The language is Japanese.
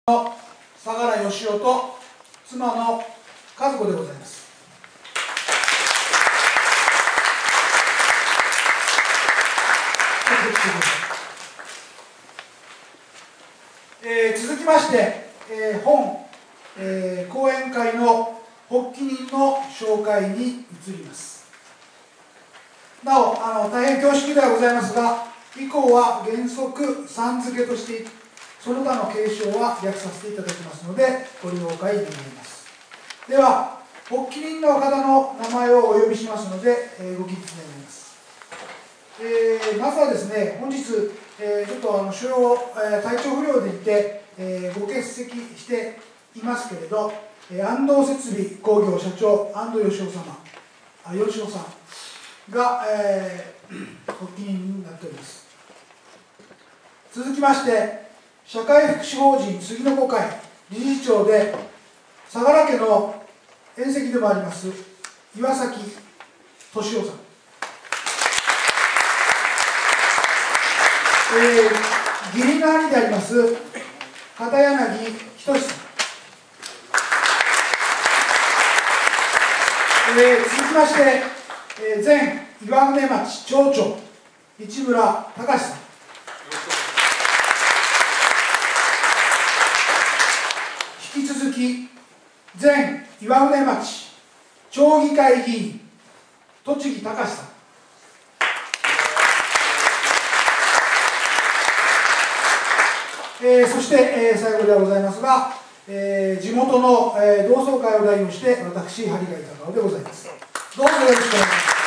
の相良義雄と妻の和子でございます。続きまして、本、講演会の発起人の紹介に移ります。なお、大変恐縮ではございますが、以降は原則さん付けとしてその他の継承は略させていただきますので、ご了解願います。では、発起人の方の名前をお呼びしますので、ご記述願います。まずはですね、本日、ちょっと体調不良でいて、ご欠席していますけれど、安藤設備工業社長、安藤義雄さんが、発起人になっております。続きまして、社会福祉法人杉の子会理事長で相良家の縁戚でもあります岩崎俊夫さん、義理の兄であります片柳仁さん、続きまして、前岩舟町町長市村隆さん、引き続き前岩舟町町議会議員栃木隆さん、そして、最後ではございますが、地元の同窓会を代表して私、針貝隆夫でございます。どうぞよろしくお願いします。